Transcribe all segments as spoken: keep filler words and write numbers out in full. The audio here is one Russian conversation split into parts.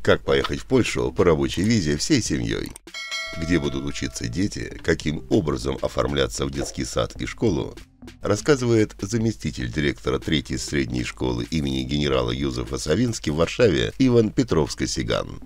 Как поехать в Польшу по рабочей визе всей семьей? Где будут учиться дети, каким образом оформляться в детский сад и школу, рассказывает заместитель директора третьей средней школы имени генерала Юзефа Савински в Варшаве Иван Петровско-Сиган.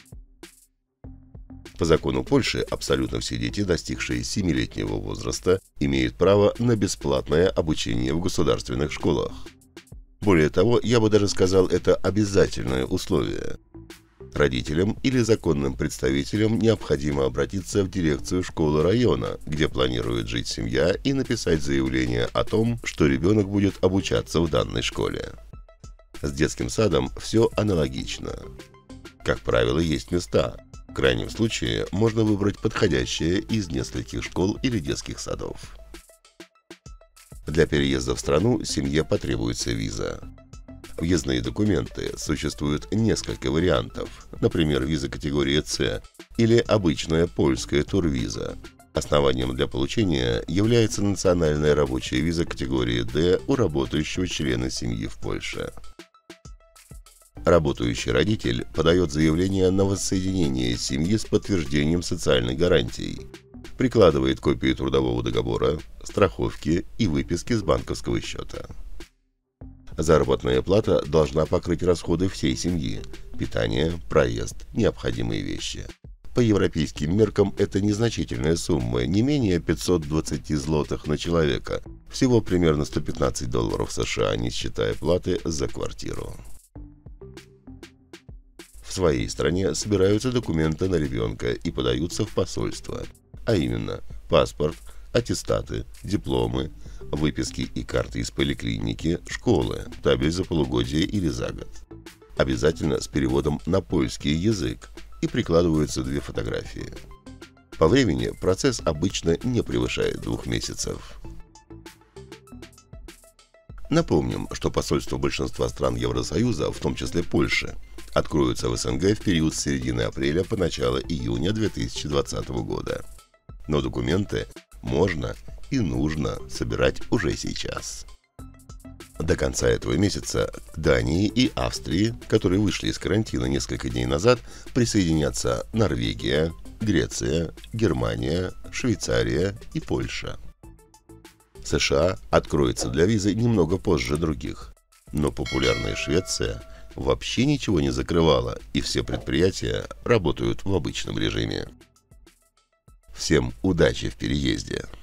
По закону Польши абсолютно все дети, достигшие семилетнего возраста, имеют право на бесплатное обучение в государственных школах. Более того, я бы даже сказал, это обязательное условие. Родителям или законным представителям необходимо обратиться в дирекцию школы района, где планирует жить семья, и написать заявление о том, что ребенок будет обучаться в данной школе. С детским садом все аналогично. Как правило, есть места. В крайнем случае, можно выбрать подходящее из нескольких школ или детских садов. Для переезда в страну семье потребуется виза. Въездные документы существует несколько вариантов, например, виза категории С или обычная польская турвиза. Основанием для получения является национальная рабочая виза категории Д у работающего члена семьи в Польше. Работающий родитель подает заявление на воссоединение семьи с подтверждением социальной гарантии, прикладывает копию трудового договора, страховки и выписки с банковского счета. Заработная плата должна покрыть расходы всей семьи – питание, проезд, необходимые вещи. По европейским меркам это незначительная сумма, не менее пятисот двадцати злотых на человека, всего примерно сто пятнадцать долларов США, не считая платы за квартиру. В своей стране собираются документы на ребенка и подаются в посольство, а именно паспорт, аттестаты, дипломы, выписки и карты из поликлиники, школы, табель за полугодие или за год. Обязательно с переводом на польский язык и прикладываются две фотографии. По времени процесс обычно не превышает двух месяцев. Напомним, что посольства большинства стран Евросоюза, в том числе Польши, откроются в СНГ в период с середины апреля по начало июня две тысячи двадцатого года. Но документы можно и нужно собирать уже сейчас. До конца этого месяца к Дании и Австрии, которые вышли из карантина несколько дней назад, присоединятся Норвегия, Греция, Германия, Швейцария и Польша. США откроется для визы немного позже других, но популярная Швеция вообще ничего не закрывала, и все предприятия работают в обычном режиме. Всем удачи в переезде!